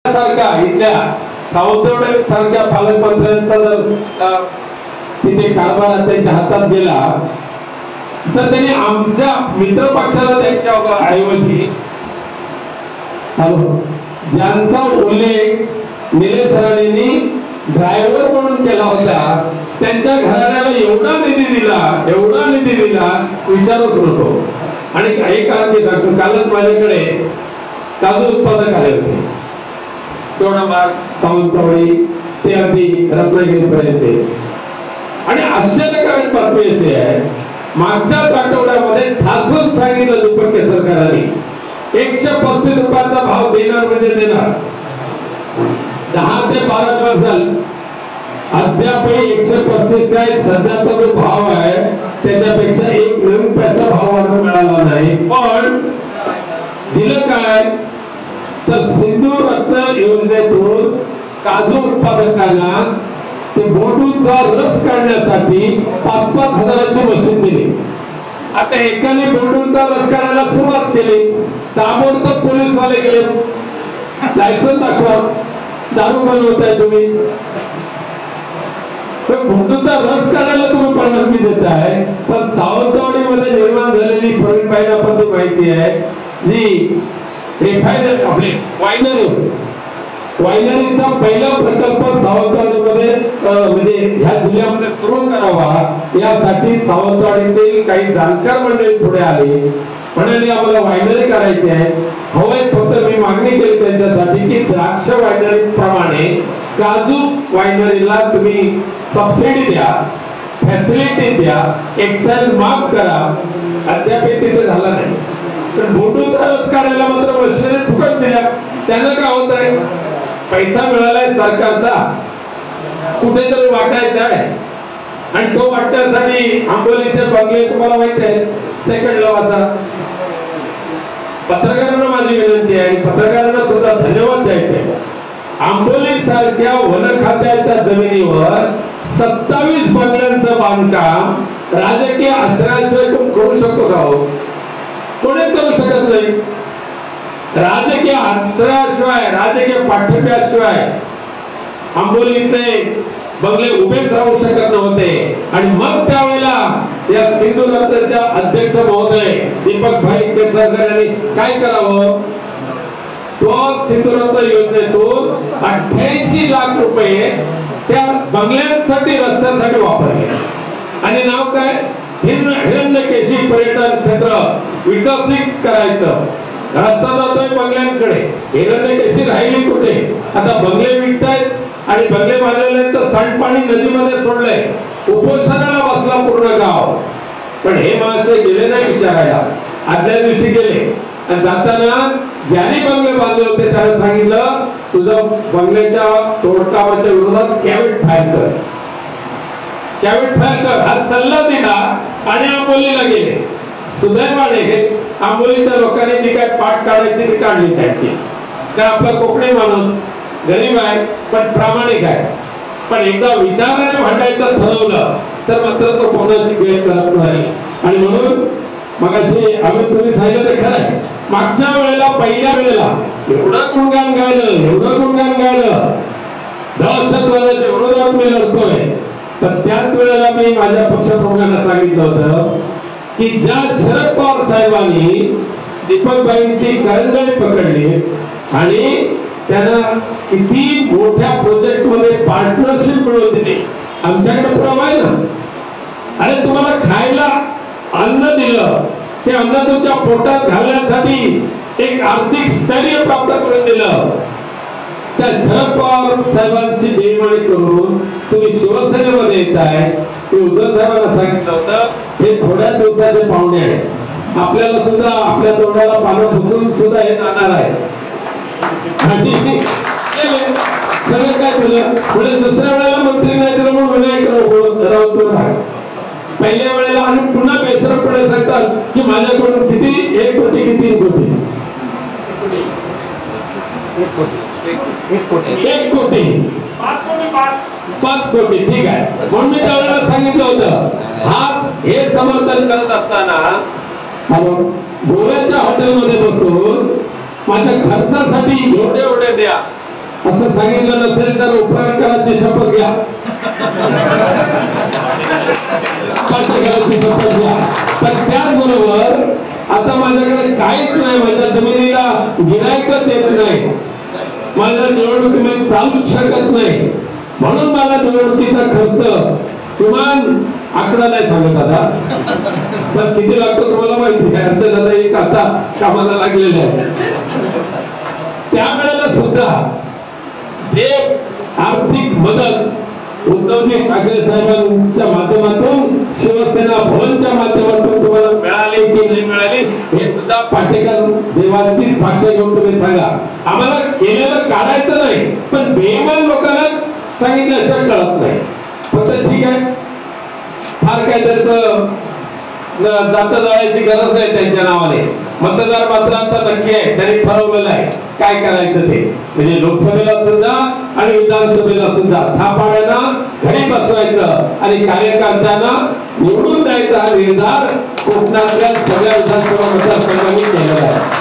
सारखा इथल्या सावंतवाडी सारख्या पालकमंत्र्यांचा जर तिथे कारभार त्यांच्या हातात गेला तर त्यांनी आमच्या मित्र पक्षाला त्यांच्या ऐवजी ज्यांचा उल्लेख निलेश सरांनी ड्रायव्हर म्हणून केला होता त्यांच्या घराण्याला एवढा निधी दिला विचारच नको. आणि एक कालच माझ्याकडे काजू उत्पादक आले होते तेवढा मार्ग सावंतवाडी ते अगदी रत्नागिरीपर्यंत. आणि आश्चर्यकारक बातमी अशी आहे मागच्याच आठवड्यामध्ये ठासून सांगितलं दीपक केसरकरांनी 135 रुपयाचा भाव देणार म्हणजे देणार. 10 ते 12 दिवस झाले अद्यापही 135 काय सध्याचा जो भाव आहे त्याच्यापेक्षा 1 रुपयाचा भाव वाढ मिळाला नाही. पण दिलं काय तर सिंधू रत्न योजनेतून काजू उत्पादकांना ते बोटूचा रस काढण्यासाठी 5-5 हजाराची मशीन दिली. आता एकाने बोटूचा रस काढायला सुरुवात केली ताबडतोब पोलीसवाले गेले लायसन्स दाखवा दारू बनवताय तुम्ही बोटूचा रस काढायला तुम्ही परवानगी देताय. पण सावंतवाडीमध्ये निर्माण झालेली प्रवीणबाईंना पण माहिती आहे जी रिफायनरी आपली वायनरीचा पहिला प्रकल्प सावंतवाडीमध्ये म्हणजे ह्या जिल्ह्यामध्ये सुरू करावा यासाठी सावंतवाडीतील काही जाणकार मंडळी पुढे आली. म्हणाले आम्हाला वायनरी करायची आहे हवंय फक्त मी मागणी केली त्यांच्यासाठी की द्राक्ष वायनरी प्रमाणे काजू वायनरीला तुम्ही सबसिडी द्या फॅसिलिटी द्या एक्साइज माफ करा. अद्याप तिथे झाला नाही. पण बोटूचा रस काढायला मात्र मशिनरी फुकट दिल्या. त्यानं काय होत आहे पैसा मिळालाय सरकारचा कुठेतरी वाटायचा आहे आणि तो वाटण्यासाठी आंबोलीचे बंगले तुम्हाला माहिती आहे सेकंड लवाचा. पत्रकारांना माझी विनंती आहे आणि पत्रकारांना सुद्धा धन्यवाद द्यायचे. आंबोली सारख्या वन खात्याच्या जमिनीवर 27 बंगल्यांचं बांधकाम राजकीय आश्रयाशिवाय करू शकतो का? कोणीच करू शकत नाही. राजकीय आश्रयाशिवाय राजकीय पाठिंब्याशिवाय आंबोलीतले बंगले उभेच राहू शकत नव्हते. आणि मग त्यावेळेला या सिंधू रत्नच्या अध्यक्ष महोदय दीपकभाई केसरकर यांनी काय करावं तो सिंधू रत्न योजनेतून 88 लाख रुपये त्या बंगल्यांसाठी रस्त्यासाठी वापरले. आणि नाव काय हिरण्यकेशी पर्यटन क्षेत्र विकसित करायचं. रस्ता जातोय बंगल्यांकडे हिरण्यकेशी राहिली कुठे? आता बंगले विकतायत आणि बंगले बांधलेले तर सांडपाणी नदीमध्ये सोडलंय. उपोषणाला बसला पूर्ण गाव. पण हे माणसं गेले नाही विचारायला. आदल्या दिवशी गेले आणि जाताना ज्यांनी बंगले बांधले होते त्याला सांगितलं तुझं बंगल्याच्या तोडकामाच्या विरोधात कॅवेट फायर कर हा सल्ला दिला आणि आंबोलीला गेले. सुदैवाने आंबोलीच्या लोकांनी जी काय पाठ काढायची ती काढली त्यांची. तर आपला कोकणी माणूस गरीब आहे पण प्रामाणिक आहे. पण एकदा विचाराने भांडायचं ठरवलं तर मात्र तो कोणाची गैर करत नाही. आणि म्हणून मगाशी आम्ही तुम्ही सांगितलं ते खरं आहे. मागच्या वेळेला पहिल्या वेळेला एवढं गुणगान गायलं दहशतवादाच्या विरोधात मी लढतोय. तर त्याच वेळेला मी माझ्या पक्षप्रमुखांना सांगितलं होतं की ज्या शरद पवार साहेबांनी दीपकबाईंची करंगळी पकडली आणि त्यांना किती मोठ्या प्रोजेक्ट मध्ये पार्टनरशिप मिळवून दिली. आमच्याकडे पुरावा आहे ना. अरे तुम्हाला खायला अन्न दिलं ते अन्न तुमच्या पोटात घालण्यासाठी एक आर्थिक स्थैर्य प्राप्त करून दिलं. त्या शरद पवार साहेबांची बेईमानी करून तुम्ही शिवसेनेमध्ये येताय. ते उद्धव साहेबांना सांगितलं होतं हे थोड्या दिवसाचे पाहुणे आहेत. आपल्याला सुद्धा आपल्या तोंडाला पानं फुसून सुद्धा हे जाणार आहे. सगळं काय केलं पुढे दुसऱ्या वेळेला मंत्री नाही दिलं म्हणून विनायक राऊत पहिल्या वेळेला आणि पुन्हा बेसरपणे सांगतात की माझ्याकडून किती 1 कोटी किती 1 कोटी 1 कोटी 5 कोटी ठीक आहे. म्हणून मी त्यावेळेला सांगितलं होतं आज हे समर्थन करत असताना गोव्याच्या हॉटेलमध्ये बसून माझ्या खर्चासाठी एवढे द्या असं सांगितलं नसेल तर उपकारकाराची शपथ घ्या, शपथ घ्या. पण त्याचबरोबर आता माझ्याकडे काहीच नाही, माझ्या जमिनीला गिरायकच येत नाही, माझ्या निवडणुकीमध्ये चालूच शकत नाही, म्हणून मला निवडणुकीचा खर्च किमान आकडा नाही सांगत आता, पण किती लागतो तुम्हाला माहिती आहे. अर्चना एक आता कामाला लागलेले आहे. त्यावेळेला सुद्धा जे आर्थिक मदत उद्धवजी ठाकरे साहेबांच्या माध्यमातून शिवसेना भवनच्या माध्यमातून तुम्हाला मिळाली की नाही मिळाली हे सुद्धा पाटेकर देवाची साक्ष घेऊन तुम्ही सांगा. आम्हाला केलेलं काढायचं नाही, पण बेईमान लोकांना सांगितल्याशिवाय कळत नाही. फक्त ठीक आहे, फार काय त्याचं जाता जायची गरज नाही त्यांच्या नावाने. मतदार मात्र आता नक्की आहे, त्यांनी ठरवलेलं आहे काय करायचं ते, म्हणजे लोकसभेला सुद्धा आणि विधानसभेला सुद्धा थापाड्यानं घरी बसवायचं आणि कार्यकर्त्यांना निवडून द्यायचा हा निर्धार कोकणातल्या सगळ्या विधानसभा मतदारसंघांनी केलेला आहे.